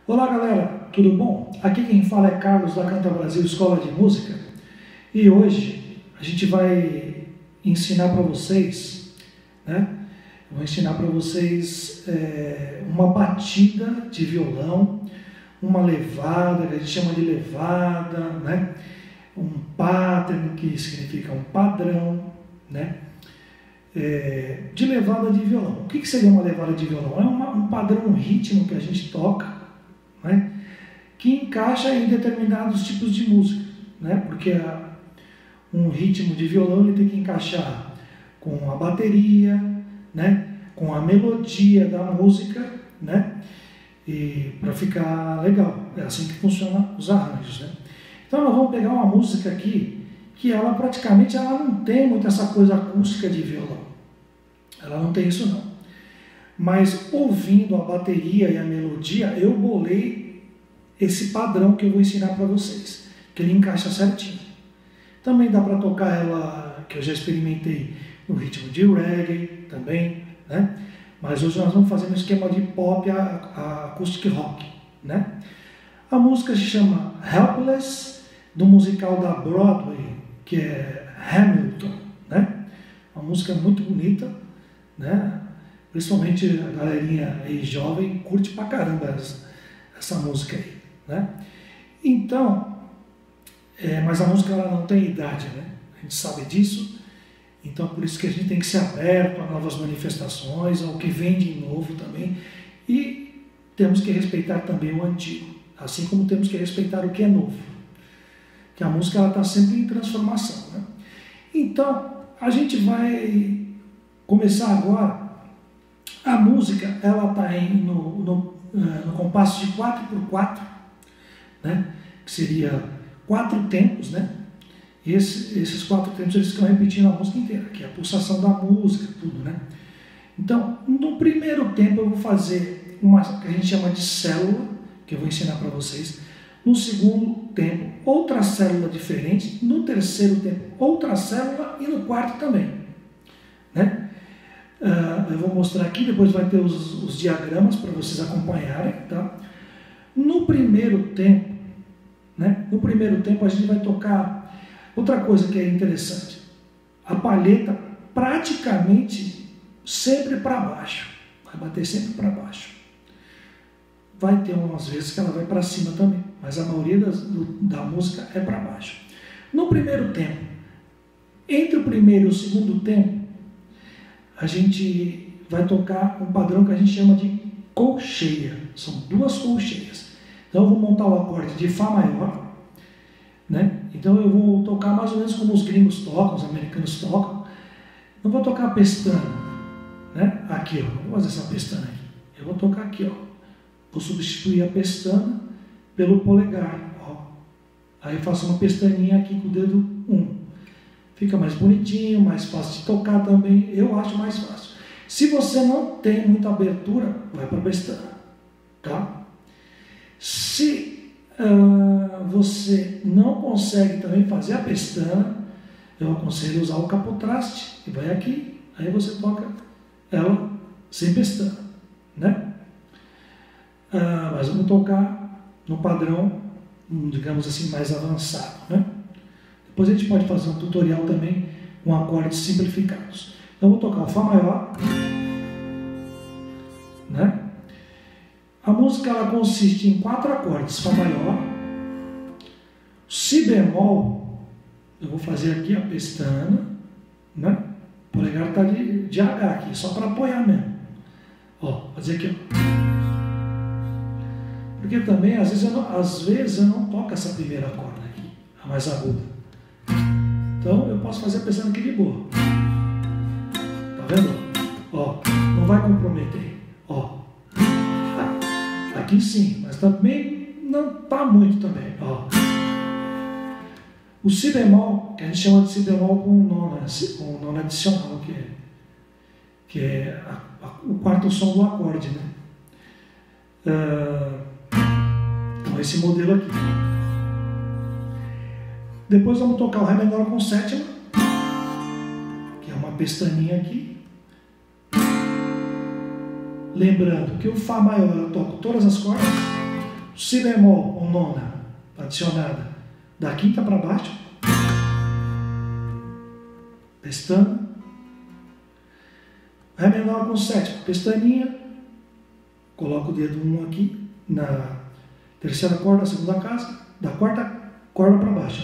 Olá galera, tudo bom? Aqui quem fala é Carlos da Canta Brasil Escola de Música e hoje a gente vai ensinar para vocês, vou ensinar para vocês uma batida de violão, uma levada, que a gente chama de levada, um pattern, que significa um padrão, de levada de violão. O que seria uma levada de violão? É um padrão, um ritmo que a gente toca, que encaixa em determinados tipos de música, porque um ritmo de violão ele tem que encaixar com a bateria, com a melodia da música, e para ficar legal. É assim que funcionam os arranjos, Então nós vamos pegar uma música aqui que ela praticamente não tem muito essa coisa acústica de violão. Ela não tem isso não. Mas ouvindo a bateria e a melodia, eu bolei esse padrão que eu vou ensinar para vocês, que ele encaixa certinho. Também dá para tocar ela, que eu já experimentei, no ritmo de reggae também, Mas hoje nós vamos fazer no esquema de pop, a acoustic rock, A música se chama Helpless, do musical da Broadway, que é Hamilton, Uma música muito bonita, Principalmente a galerinha aí jovem curte pra caramba essa música aí, Então, mas a música ela não tem idade, A gente sabe disso, então por isso que a gente tem que ser aberto a novas manifestações, ao que vem de novo também, e temos que respeitar também o antigo, assim como temos que respeitar o que é novo, que a música está sempre em transformação, Então, a gente vai começar agora. A música ela está no compasso de 4x4, que seria 4 tempos, E esses 4 tempos eles ficam repetindo a música inteira, que é a pulsação da música, tudo, Então, no primeiro tempo eu vou fazer uma que a gente chama de célula, que eu vou ensinar para vocês. No segundo tempo, outra célula diferente. No terceiro tempo, outra célula. E no quarto também, eu vou mostrar aqui, depois vai ter os diagramas para vocês acompanharem, No primeiro tempo, a gente vai tocar outra coisa que é interessante. A palheta praticamente sempre para baixo, vai bater sempre para baixo. Vai ter umas vezes que ela vai para cima também, mas a maioria da música é para baixo. No primeiro tempo, entre o primeiro e o segundo tempo, a gente vai tocar um padrão que a gente chama de colcheia. São 2 colcheias. Então eu vou montar o acorde de Fá maior, Então eu vou tocar mais ou menos como os gringos tocam, os americanos tocam. Não vou tocar a pestana, Aqui, ó. Vou fazer essa pestana aqui. Eu vou tocar aqui, ó. Vou substituir a pestana pelo polegar, ó. Aí eu faço uma pestaninha aqui com o dedo 1. Fica mais bonitinho, mais fácil de tocar também. Eu acho mais fácil. Se você não tem muita abertura, vai para a pestana, Se você não consegue também fazer a pestana, eu aconselho usar o capotraste, que vai aqui, aí você toca ela sem pestana, mas vamos tocar no padrão, digamos assim, mais avançado, Depois a gente pode fazer um tutorial também com acordes simplificados. Então eu vou tocar o Fá maior, A música ela consiste em 4 acordes: Fá maior, Si bemol, eu vou fazer aqui a pestana, O polegar está de H aqui, só para apoiar mesmo. Ó, fazer aqui, ó. Porque também, às vezes eu não toco essa primeira corda aqui, a mais aguda. Então, eu posso fazer a pestana aqui de boa. Tá vendo? Ó, não vai comprometer. Ó, aqui sim, mas também não tá muito também. Ó, o Si bemol, que a gente chama de Si bemol com nona adicional, que é o quarto som do acorde, Então, esse modelo aqui. Depois vamos tocar o Ré menor com sétima, que é uma pestaninha aqui. Lembrando que o Fá maior eu toco todas as cordas, Si bemol ou nona adicionada da quinta para baixo, pestana, Ré menor com sétima, pestaninha, coloco o dedo 1 aqui na terceira corda da segunda casa, da quarta corda para baixo.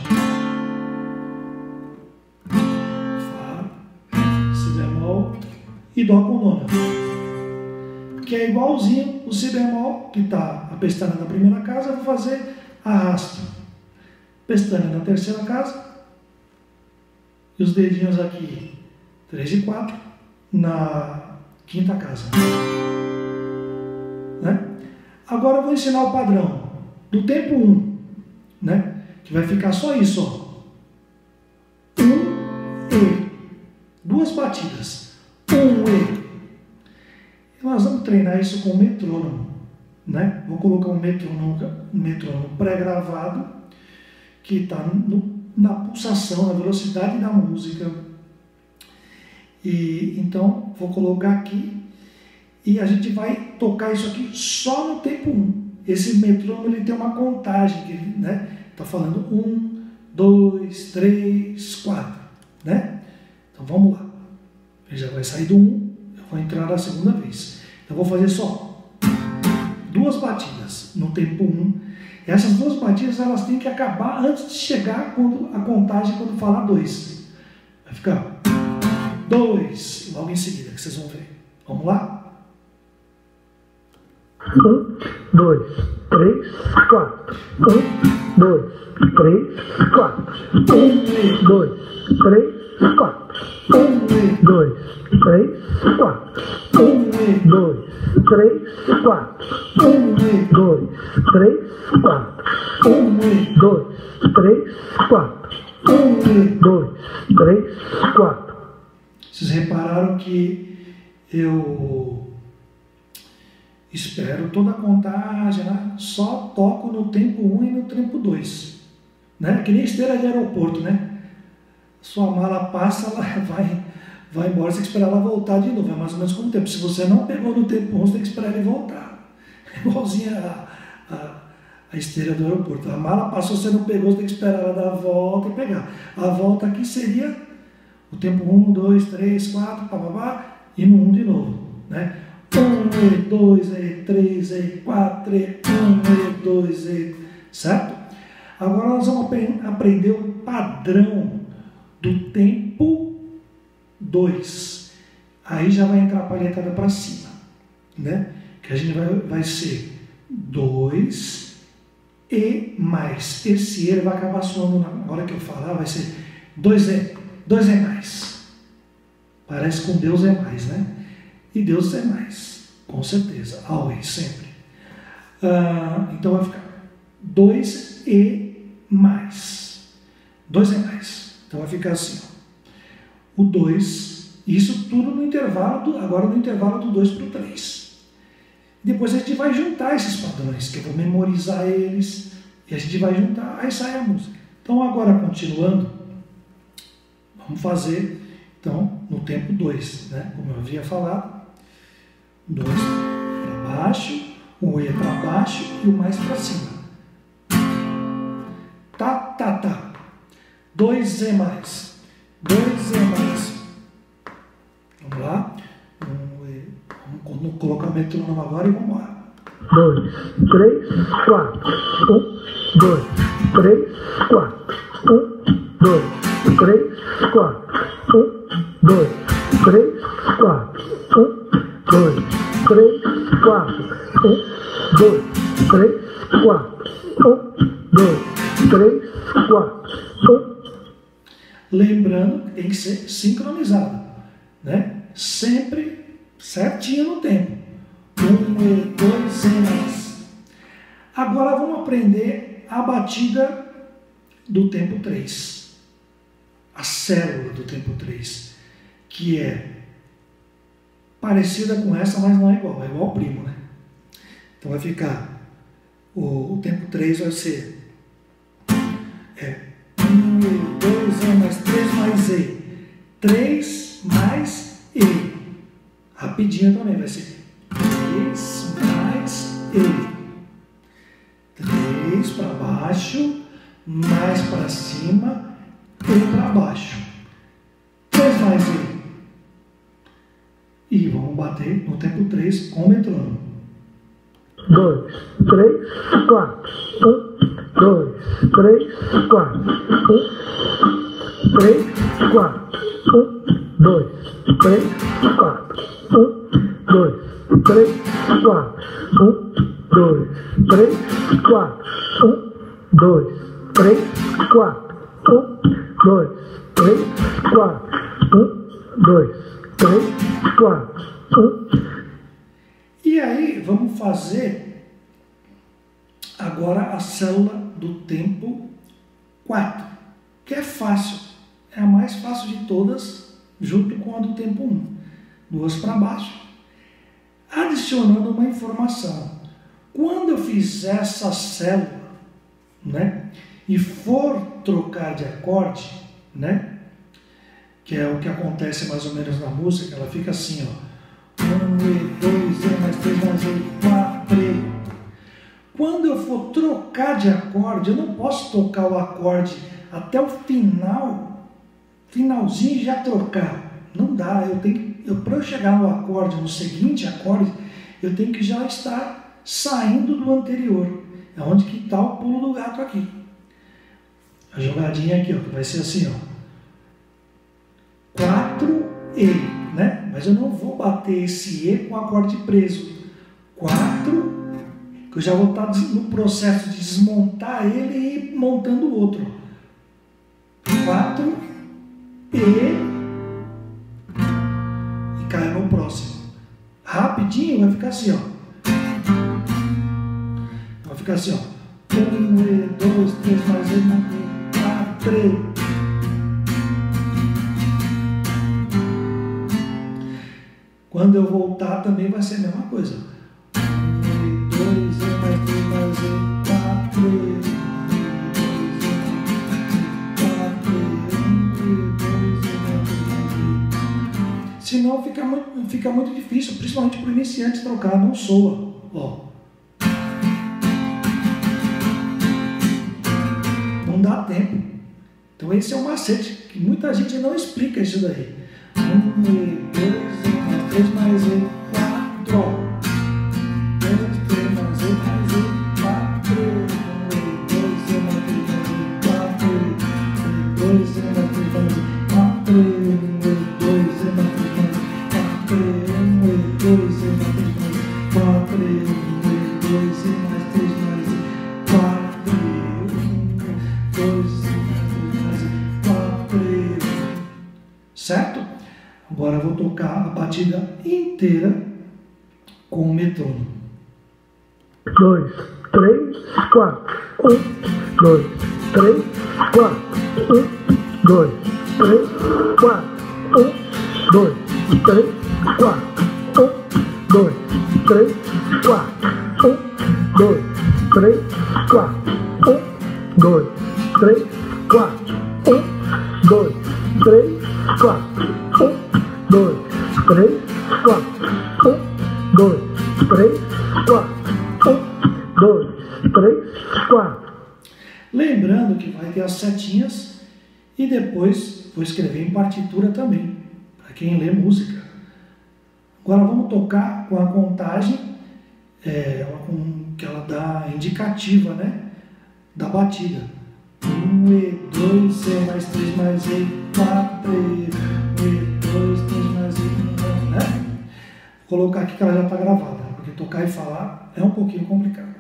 Fá, Si bemol e Dó com nona, que é igualzinho o Si bemol, que está a pestana na primeira casa, eu vou fazer arrasto, pestana na terceira casa, e os dedinhos aqui, 3 e 4, na quinta casa. Né? Agora eu vou ensinar o padrão do tempo 1, né? Que vai ficar só isso, ó. 1 e 2 batidas. 1 e. E nós vamos treinar isso com o metrônomo, né? Vou colocar um metrônomo pré-gravado que está na pulsação, na velocidade da música. E então vou colocar aqui e a gente vai tocar isso aqui só no tempo 1. Esse metrônomo ele tem uma contagem, né? Está falando 1, 2, 3, 4, né? Então vamos lá. Ele já vai sair do 1, eu vou entrar na segunda vez. Então vou fazer só 2 batidas no tempo 1. E essas 2 batidas elas têm que acabar antes de chegar a contagem quando falar 2. Vai ficar 2, logo em seguida, que vocês vão ver. Vamos lá? 1, 2, 3, 4. 1, 2, 3, 4. 1, 2, 3, 4. 1, 2, 3, 4. 1, 2, 3, 4. 1, 2, 3, 4. 1, 2, 3, 4. 1, 2, 3, 4. Vocês repararam que eu espero toda a contagem, né? Só toco no tempo 1 e no tempo 2. Né? Que nem esteira de aeroporto, né? Sua mala passa, ela vai embora, você tem que esperar ela voltar de novo. É mais ou menos como o tempo. Se você não pegou no tempo 1, você tem que esperar ele voltar. É igualzinho a esteira do aeroporto. A mala passou, você não pegou, você tem que esperar ela dar a volta e pegar. A volta aqui seria o tempo 1, 2, 3, 4, papapá, e no 1 de novo, né? 1, e 2, e 3, e 4, e 1, e 2, e... Certo? Agora nós vamos aprender o padrão do tempo 2. Aí já vai entrar a palhetada para cima, né? Que a gente vai ser 2 e mais. Esse ele vai acabar soando na hora que eu falar, vai ser 2 é mais. Parece com Deus é mais, né? E Deus é mais, com certeza, always, sempre. Então vai ficar 2 e mais. 2 é mais. Então vai ficar assim, ó. O 2, isso tudo no intervalo, agora no intervalo do 2 para o 3. Depois a gente vai juntar esses padrões, que eu vou memorizar eles, e a gente vai juntar, aí sai a música. Então agora, continuando, vamos fazer, então, no tempo 2, né? Como eu havia falado, 2 para baixo, o E para baixo e o mais para cima. Tá, tá, tá. 2 E mais. 2 E mais. Vamos lá. Vamos colocar o metrônomo agora e vamos lá. 2, 3, 4. 1, 2, 3, 4. 1, 2, 3, 4. 1, 2, 3, 4. 1, 2, 3, 4. 1, 2, 3, 4. 1, 2, 3, 4. Lembrando que tem que ser sincronizado, né? Sempre certinho no tempo. 1 e 2 e mais. Agora vamos aprender a batida do tempo 3. A célula do tempo 3, que é parecida com essa, mas não é igual ao primo, né? Então vai ficar, o tempo 3 vai ser 1 e 2 E mais 3 mais E. 3 mais E. Rapidinho também, vai ser 3 mais E. baixo, mais para cima e para baixo. 3 mais E. E vamos bater no tempo 3 com o metrônomo. 2, 3, 4. 1, 2, 3, 4. 1, 3, 4. 1, 2, 3, 4. 1, 2, 3, 4. 1, 2, 3, 4. 1, 2, 3, 4. 1, 2, 3, 4. 1, 2, 3, 4. 1. E aí, vamos fazer agora a célula do tempo 4, que é fácil, é a mais fácil de todas, junto com a do tempo 1. 2 para baixo, adicionando uma informação. Quando eu fizer essa célula, né, e for trocar de acorde, né, que é o que acontece mais ou menos na música, ela fica assim, ó. 1, E, 2, E, mais 3, mais E, 4, E. Quando eu for trocar de acorde, eu não posso tocar o acorde até o finalzinho e já trocar. Não dá, para eu chegar no acorde, no seguinte acorde, eu tenho que já estar saindo do anterior. É onde que está o pulo do gato aqui. A jogadinha aqui, ó, que vai ser assim, ó. 4, E, né? Mas eu não vou bater esse E com o acorde preso. 4, que eu já vou estar no processo de desmontar ele e ir montando o outro. 4, E, e cai no próximo. Rapidinho vai ficar assim, ó. Vai ficar assim, ó. 1, E, 2, 3, mais E, 4, E. Quando eu voltar também vai ser a mesma coisa. 1, E, 2, E, mais 3, mais E, 4, E. 1, E, 2, E, mais 3, mais E. Senão fica muito difícil, principalmente para o iniciante trocar, não soa. Ó. Não dá tempo. Então esse é um macete que muita gente não explica isso daí. 1, E, 2, 3 mais E, 4. 2, 3 mais E, mais E, 4. 1, E, 2, E, mais 3 mais E, 4. 2, E, mais 3 mais E, 4. 1, E, 2, E, mais 3 mais E, 4. 1, E, 2, E, mais 3 mais E, 4. 1, E, 2, E, mais 3 mais E, 4. 1, E, 2, E, mais 3 mais E, 4. Certo? Agora eu vou tocar a batida inteira com o metrônomo. 2, 3, 4. 1, 2, 3, 4. 1, 2, 3, 4. 1, 2, 3, 4. 1, 2, 3, 4. 1, 2, 3, 4. 1, 2, 3, 4. 1, 2, 3, 4. 2, 3, 4. 1, 2, 3, 4. 1, 2, 3, 4. Lembrando que vai ter as setinhas e depois vou escrever em partitura também, para quem lê música. Agora vamos tocar com a contagem, que ela dá indicativa, né, da batida. 1, E, 2, E, mais 3, mais E, 4, E, 2, 3 mais E, né? Vou colocar aqui que ela já está gravada, porque tocar e falar é um pouquinho complicado.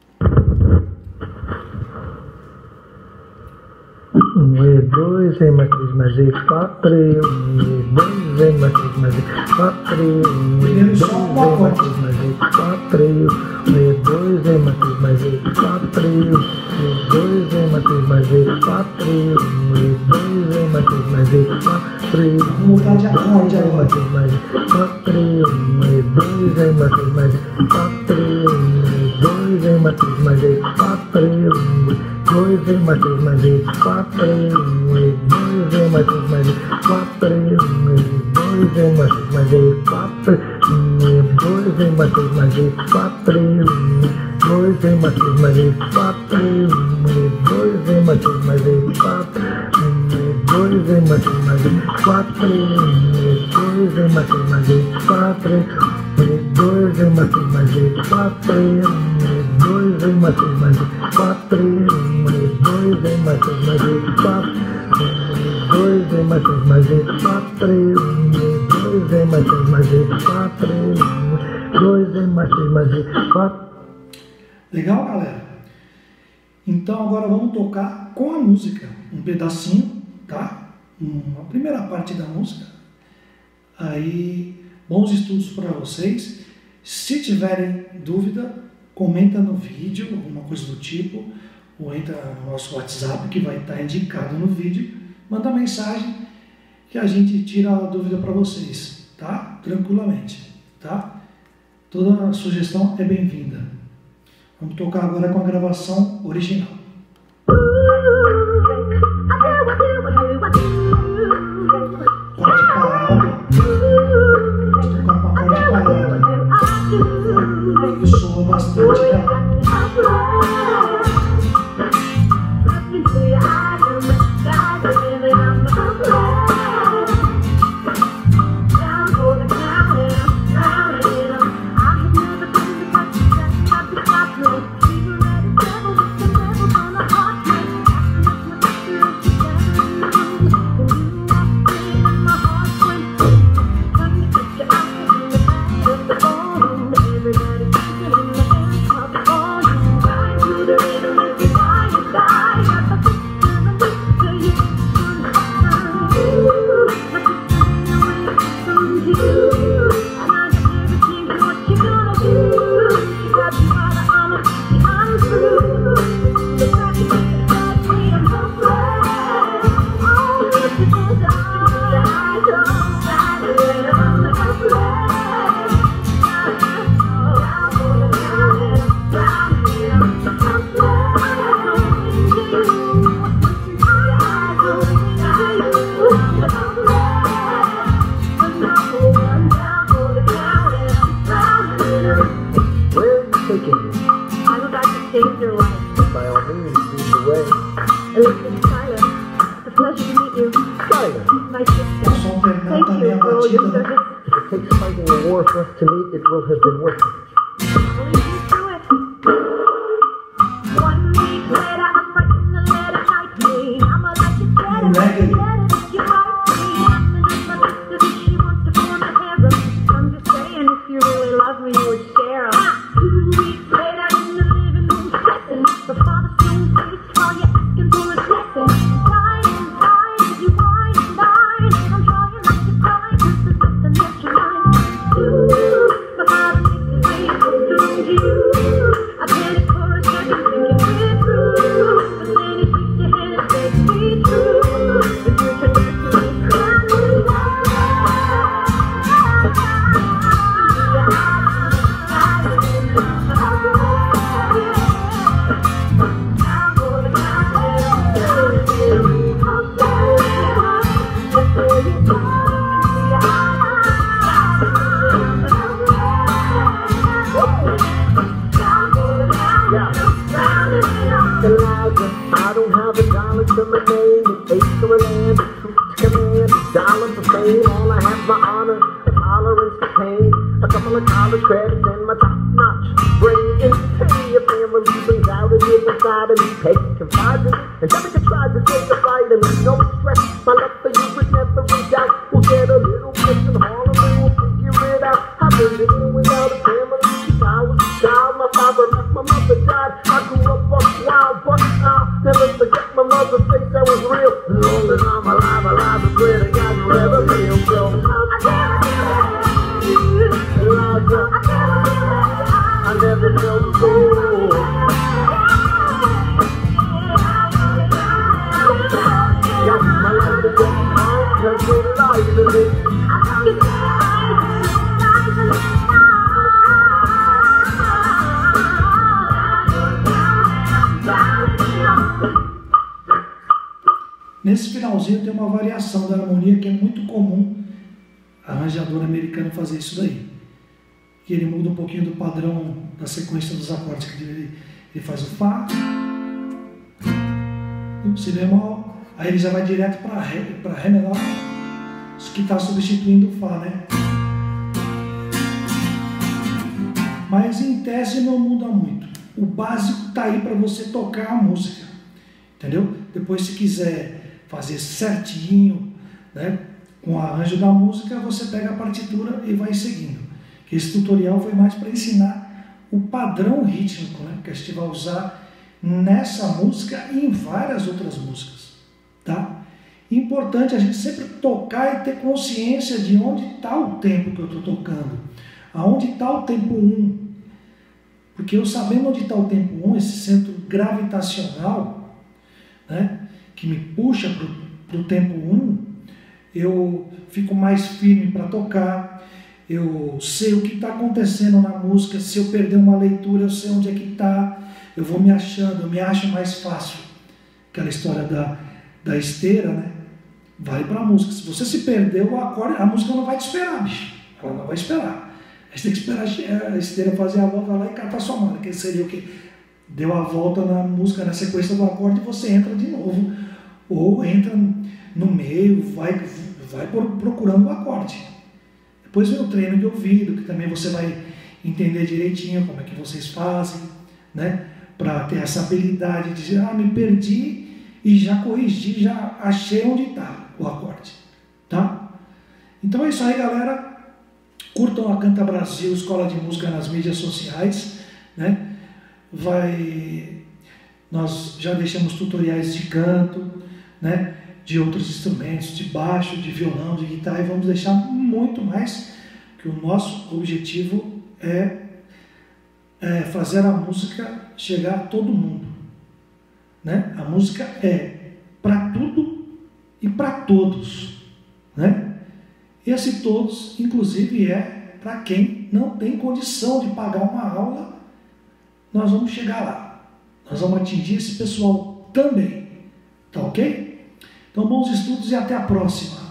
1, E, 2, E, mais 3 mais E, 4, E, 1, E, 2, E, mais 3 mais E, 4, E, 1, E, 2, E, mais 3 mais E, 4, E, 1, E, 2, E, mais 3 mais E, 4, E, 1, E, 2, E, mais 3 mais E, 4, E, 1, E, 2, E, mais 3 mais E, 4, E, 1, Vamos mudar de acorde E, mais agora. 3 mais E, 4, E, 1, E, 2, E, mais 3 mais E, 4, E, 1, E, 2, E, mais 3 mais E, 4, E, 1, E, 2, E, mais 3 mais E, 4, E, 1, E, 2, E, mais 3 mais E, 4, E, 1, E, 2, E, mais 3 mais E, 4, E, 1, E, 2, 2 vezes mais 3 mais 8, 4, 2 vezes mais 3 mais 8, 4, 2 vezes mais 3 mais 8, 4, 2 vezes mais 3 mais 8, 4, 2 vezes mais 3 mais 8, 4, 2 vezes mais 3 mais 8, 4, 2 vezes mais 3 mais 8, 4, 2 vezes mais 3 mais 8, 4, 2 vezes mais 3 mais 8, 4, 2 vezes mais 3 mais 8, 4, 2 vezes mais 3 mais 8, 4. Legal, galera? Então agora vamos tocar com a música, um pedacinho, tá? A primeira parte da música. Aí, bons estudos para vocês. Se tiverem dúvida, comenta no vídeo, alguma coisa do tipo, ou entra no nosso WhatsApp que vai estar indicado no vídeo. Manda mensagem que a gente tira a dúvida para vocês, tá? Tranquilamente, tá? Toda sugestão é bem-vinda. Vamos tocar agora com a gravação original. Acorde parado. Vamos tocar com acorde parado. E soa bastante, né? Nesse finalzinho tem uma variação da harmonia que é muito comum a arranjadora americana fazer isso daí. que ele muda um pouquinho do padrão da sequência dos acordes, que ele faz o Fá, o Si bemol, aí ele já vai direto para Ré menor, que está substituindo o Fá, né? Mas em tese não muda muito. O básico está aí para você tocar a música, entendeu? Depois, se quiser fazer certinho, né, com o arranjo da música, você pega a partitura e vai seguindo. Esse tutorial foi mais para ensinar o padrão rítmico, né, que a gente vai usar nessa música e em várias outras músicas, tá? Importante a gente sempre tocar e ter consciência de onde está o tempo que eu estou tocando, aonde está o tempo 1, porque eu sabendo onde está o tempo 1, esse centro gravitacional, né, que me puxa para o tempo 1, eu fico mais firme para tocar, eu sei o que está acontecendo na música, se eu perder uma leitura, eu sei onde é que está, eu vou me achando, eu me acho mais fácil. Aquela história da esteira, né? Vale para a música. Se você se perdeu, o acorde, a música não vai te esperar, bicho. Ela não vai esperar. A gente tem que esperar a esteira fazer a volta lá e catar sua mão, que seria o que? Deu a volta na música, na sequência do acorde, e você entra de novo. Ou entra no meio, vai procurando o acorde. Depois vem o treino de ouvido, que também você vai entender direitinho como é que vocês fazem, né? Para ter essa habilidade de dizer, me perdi e já corrigi, já achei onde está o acorde, tá? Então é isso aí, galera. Curtam a Canta Brasil, Escola de Música nas mídias sociais, né? Nós já deixamos tutoriais de canto, né? De outros instrumentos, de baixo, de violão, de guitarra, e vamos deixar muito mais, que o nosso objetivo é fazer a música chegar a todo mundo, né? A música é para tudo e para todos, né? Esse todos, inclusive, é para quem não tem condição de pagar uma aula. Nós vamos chegar lá, nós vamos atingir esse pessoal também, tá ok? Então, bons estudos e até a próxima.